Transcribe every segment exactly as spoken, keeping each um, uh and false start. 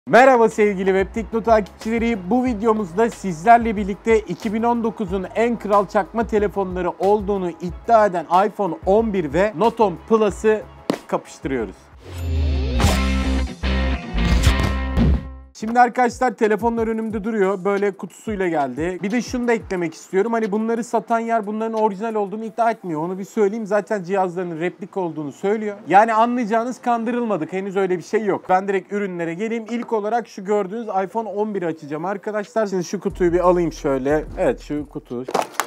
Merhaba sevgili WebTekno takipçileri. Bu videomuzda sizlerle birlikte iki bin on dokuzun en kral çakma telefonları olduğunu iddia eden iPhone on bir ve Note on Plus'ı kapıştırıyoruz. Şimdi arkadaşlar telefonlar önümde duruyor. Böyle kutusuyla geldi. Bir de şunu da eklemek istiyorum. Hani bunları satan yer bunların orijinal olduğunu iddia etmiyor. Onu bir söyleyeyim. Zaten cihazlarının replik olduğunu söylüyor. Yani anlayacağınız kandırılmadık. Henüz öyle bir şey yok. Ben direkt ürünlere geleyim. İlk olarak şu gördüğünüz iPhone on bir'i açacağım arkadaşlar. Şimdi şu kutuyu bir alayım şöyle. Evet şu kutu.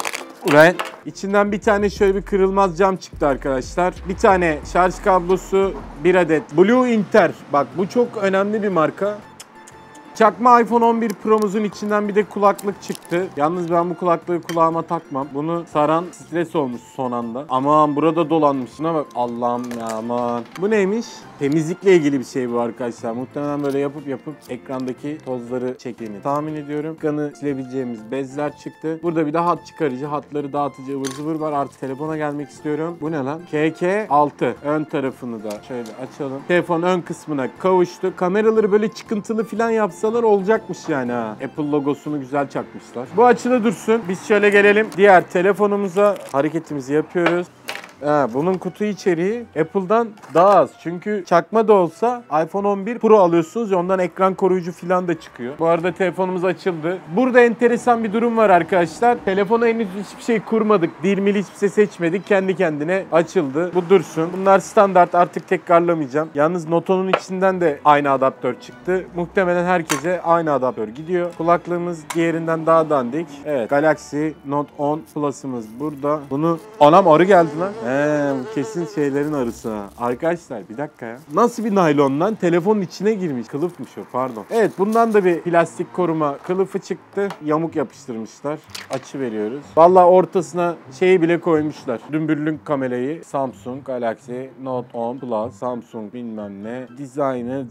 Ve içinden bir tane şöyle bir kırılmaz cam çıktı arkadaşlar. Bir tane şarj kablosu, bir adet Blue Inter. Bak bu çok önemli bir marka. Çakma iPhone on bir Pro'muzun içinden bir de kulaklık çıktı. Yalnız ben bu kulaklığı kulağıma takmam. Bunu saran stres olmuş son anda. Aman burada dolanmış. Şuna bak. Allah'ım ya aman. Bu neymiş? Temizlikle ilgili bir şey bu arkadaşlar. Muhtemelen böyle yapıp yapıp ekrandaki tozları çektiğini tahmin ediyorum. Ekranı silebileceğimiz bezler çıktı. Burada bir de hat çıkarıcı, hatları dağıtıcı ıvır zıvır var. Artık telefona gelmek istiyorum. Bu ne lan? K K altı. Ön tarafını da şöyle açalım. Telefon ön kısmına kavuştu. Kameraları böyle çıkıntılı falan yapsa olacakmış yani ha. Apple logosunu güzel çakmışlar. Bu açıda dursun. Biz şöyle gelelim. Diğer telefonumuza hareketimizi yapıyoruz. Ha, bunun kutu içeriği Apple'dan daha az. Çünkü çakma da olsa iPhone on bir Pro alıyorsunuz ya ondan ekran koruyucu falan da çıkıyor. Bu arada telefonumuz açıldı. Burada enteresan bir durum var arkadaşlar. Telefona henüz hiçbir şey kurmadık. Dirmili hiçbir şey seçmedik. Kendi kendine açıldı. Bu dursun. Bunlar standart, artık tekrarlamayacağım. Yalnız Note on'un içinden de aynı adaptör çıktı. Muhtemelen herkese aynı adaptör gidiyor. Kulaklığımız diğerinden daha dandik. Evet, Galaxy Note on Plus'ımız burada. Bunu anam arı geldi lan. He, kesin şeylerin arısı ha. Arkadaşlar bir dakika ya. Nasıl bir naylondan telefonun içine girmiş. Kılıfmış o, pardon. Evet, bundan da bir plastik koruma kılıfı çıktı. Yamuk yapıştırmışlar. Açı veriyoruz. Vallahi ortasına şeyi bile koymuşlar. Dümbürlük kamerayı. Samsung Galaxy Note on Plus. Samsung bilmem ne. Designed,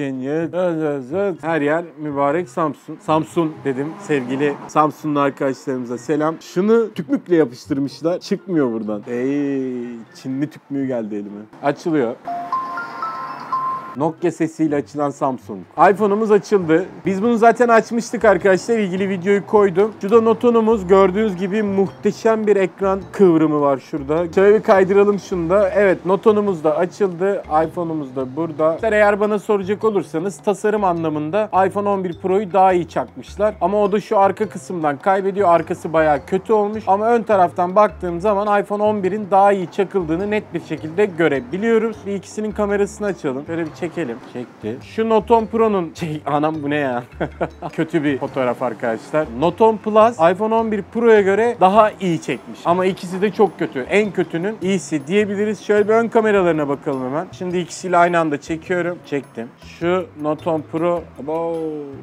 engineered. Her yer mübarek Samsung. Samsung dedim. Sevgili Samsung'lu arkadaşlarımıza selam. Şunu tükmükle yapıştırmışlar. Çıkmıyor buradan. Eee Çinli tükmüğü geldi elime. Açılıyor. Nokia sesiyle açılan Samsung. iPhone'umuz açıldı. Biz bunu zaten açmıştık arkadaşlar. İlgili videoyu koydum. Şurada Note on'umuz gördüğünüz gibi muhteşem bir ekran kıvrımı var şurada. Şöyle bir kaydıralım şunu da. Evet, Note on'umuz da açıldı. iPhone'umuz da burada. Eğer bana soracak olursanız tasarım anlamında iPhone on bir Pro'yu daha iyi çakmışlar. Ama o da şu arka kısımdan kaybediyor. Arkası bayağı kötü olmuş. Ama ön taraftan baktığım zaman iPhone on bir'in daha iyi çakıldığını net bir şekilde görebiliyoruz. Bir ikisinin kamerasını açalım. Şöyle bir çekelim. Çekti. Şu Note on Pro'nun şey, anam bu ne ya? Kötü bir fotoğraf arkadaşlar. Note on Plus iPhone on bir Pro'ya göre daha iyi çekmiş. Ama ikisi de çok kötü. En kötünün iyisi diyebiliriz. Şöyle bir ön kameralarına bakalım hemen. Şimdi ikisiyle aynı anda çekiyorum. Çektim. Şu Note on Pro. Abo.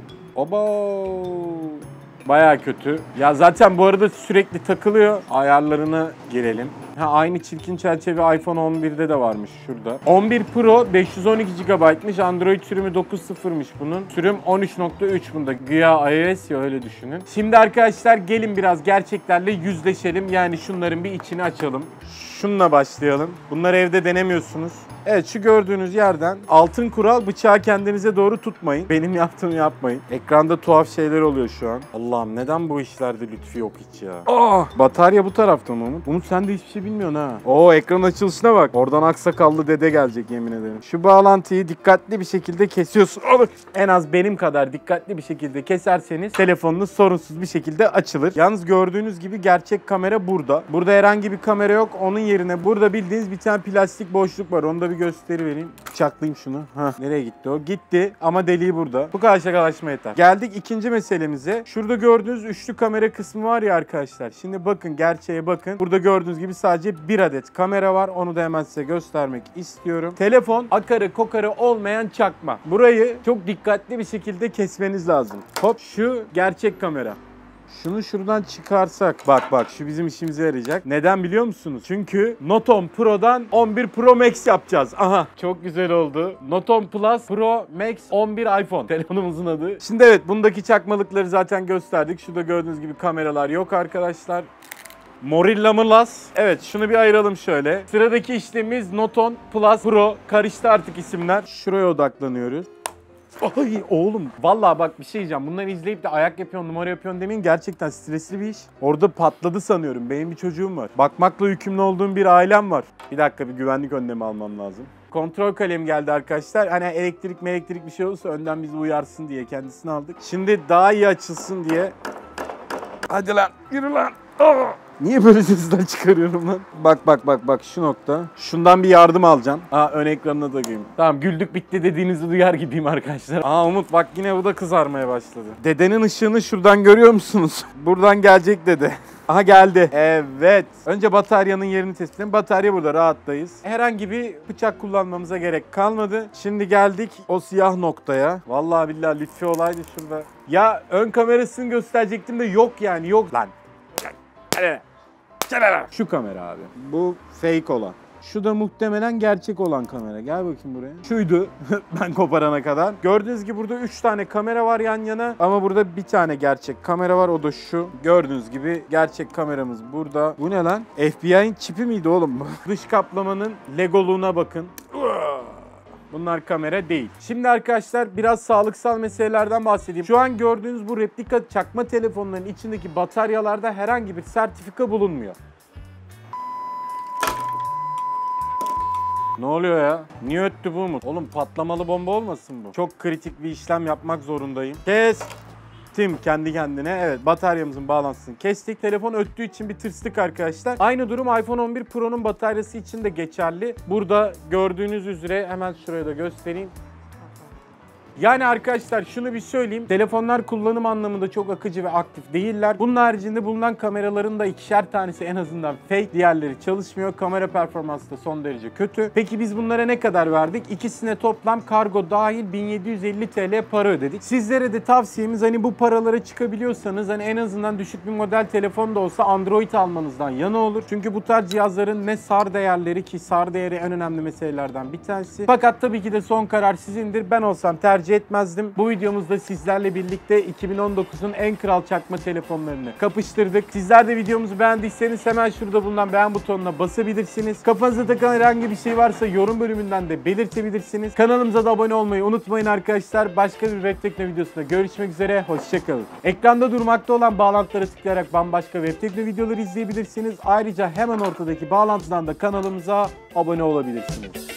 Abo. Bayağı kötü. Ya zaten bu arada sürekli takılıyor. Ayarlarına girelim. Ha, aynı çirkin çerçeve iPhone on bir'de de varmış şurada. on bir Pro beş yüz on iki gigabayt'mış. Android sürümü dokuz nokta sıfır'mış bunun. Sürüm on üç nokta üç bunda. Güya iOS ya, öyle düşünün. Şimdi arkadaşlar gelin biraz gerçeklerle yüzleşelim. Yani şunların bir içini açalım. Şununla başlayalım. Bunları evde denemiyorsunuz. Evet, şu gördüğünüz yerden altın kural, bıçağı kendinize doğru tutmayın. Benim yaptığımı yapmayın. Ekranda tuhaf şeyler oluyor şu an. Allah'ım neden bu işlerde lütfi yok hiç ya. Oh! Batarya bu tarafta mı Umut? Umut sen de hiçbir şey bilmiyorsun ha. Oo, ekran açılışına bak. Oradan aksakallı dede gelecek yemin ederim. Şu bağlantıyı dikkatli bir şekilde kesiyorsun. En az benim kadar dikkatli bir şekilde keserseniz telefonunuz sorunsuz bir şekilde açılır. Yalnız gördüğünüz gibi gerçek kamera burada. Burada herhangi bir kamera yok. Onun yerine burada bildiğiniz bir tane plastik boşluk var. Onu da bir gösteri vereyim. Bıçaklayayım şunu. Hah, nereye gitti o? Gitti ama deliği burada. Bu kadar şakalaşma yeter. Geldik ikinci meselemize. Şurada gördüğünüz üçlü kamera kısmı var ya arkadaşlar. Şimdi bakın, gerçeğe bakın. Burada gördüğünüz gibi sadece bir adet kamera var. Onu da hemen size göstermek istiyorum. Telefon akarı kokarı olmayan çakma. Burayı çok dikkatli bir şekilde kesmeniz lazım. Hop, şu gerçek kamera. Şunu şuradan çıkarsak, bak bak şu bizim işimize yarayacak. Neden biliyor musunuz? Çünkü Note on Pro'dan on bir Pro Max yapacağız. Aha, çok güzel oldu. Note on Plus Pro Max on bir iPhone. Telefonumuzun adı. Şimdi evet, bundaki çakmalıkları zaten gösterdik. Şurada gördüğünüz gibi kameralar yok arkadaşlar. Morilla mı Las? Evet, şunu bir ayıralım şöyle. Sıradaki işlemimiz Note on Plus Pro. Karıştı artık isimler. Şuraya odaklanıyoruz. Ay oğlum. Vallahi bak bir şey diyeceğim. Bunları izleyip de ayak yapıyorsun, numara yapıyorsun demeyin. Gerçekten stresli bir iş. Orada patladı sanıyorum. Benim bir çocuğum var. Bakmakla yükümlü olduğum bir ailem var. Bir dakika, bir güvenlik önlemi almam lazım. Kontrol kalem geldi arkadaşlar. Hani elektrik elektrik bir şey olursa önden bizi uyarsın diye kendisini aldık. Şimdi daha iyi açılsın diye. Hadi lan, yürü lan. Aa! Niye böyle sesler çıkarıyorum lan? Bak bak bak bak şu nokta. Şundan bir yardım alacağım. Aa, ön ekranına da koyayım. Tamam, güldük bitti dediğinizi duyar gibiyim arkadaşlar. Aa Umut bak, yine bu da kızarmaya başladı. Dedenin ışığını şuradan görüyor musunuz? Buradan gelecek dede. Aha geldi. Evet. Önce bataryanın yerini tespit edelim. Batarya burada, rahattayız. Herhangi bir bıçak kullanmamıza gerek kalmadı. Şimdi geldik o siyah noktaya. Vallahi billahi Lütfi olaydı şurada. Ya ön kamerasını gösterecektim de yok yani, yok lan. Şu kamera abi. Bu fake olan. Şu da muhtemelen gerçek olan kamera. Gel bakayım buraya. Şuydu ben koparana kadar. Gördüğünüz gibi burada üç tane kamera var yan yana. Ama burada bir tane gerçek kamera var. O da şu. Gördüğünüz gibi gerçek kameramız burada. Bu ne lan? F B I'nin çipi miydi oğlum bu? Dış kaplamanın legoluğuna bakın. Bunlar kamera değil. Şimdi arkadaşlar biraz sağlıksal meselelerden bahsedeyim. Şu an gördüğünüz bu replika çakma telefonların içindeki bataryalarda herhangi bir sertifika bulunmuyor. Ne oluyor ya? Niye öttü bu Umut? Oğlum patlamalı bomba olmasın bu? Çok kritik bir işlem yapmak zorundayım. Kes. Tim kendi kendine. Evet, bataryamızın bağlantısını kestik. Telefon öttüğü için bir tırstık arkadaşlar. Aynı durum iPhone on bir Pro'nun bataryası için de geçerli. Burada gördüğünüz üzere hemen şuraya da göstereyim. Yani arkadaşlar şunu bir söyleyeyim. Telefonlar kullanım anlamında çok akıcı ve aktif değiller. Bunun haricinde bulunan kameraların da ikişer tanesi en azından fake. Diğerleri çalışmıyor. Kamera performansı da son derece kötü. Peki biz bunlara ne kadar verdik? İkisine toplam kargo dahil bin yedi yüz elli TL para ödedik. Sizlere de tavsiyemiz, hani bu paralara çıkabiliyorsanız hani en azından düşük bir model telefon da olsa Android almanızdan yana olur. Çünkü bu tarz cihazların ne S A R değerleri, ki S A R değeri en önemli meselelerden bir tanesi. Fakat tabii ki de son karar sizindir. Ben olsam tercih etmezdim. Bu videomuzda sizlerle birlikte iki bin on dokuzun en kral çakma telefonlarını kapıştırdık. Sizler de videomuzu beğendiyseniz hemen şurada bulunan beğen butonuna basabilirsiniz. Kafanıza takılan herhangi bir şey varsa yorum bölümünden de belirtebilirsiniz. Kanalımıza da abone olmayı unutmayın arkadaşlar. Başka bir web tekno videosunda görüşmek üzere. Hoşçakalın. Ekranda durmakta olan bağlantılara tıklayarak bambaşka web tekno videoları izleyebilirsiniz. Ayrıca hemen ortadaki bağlantıdan da kanalımıza abone olabilirsiniz.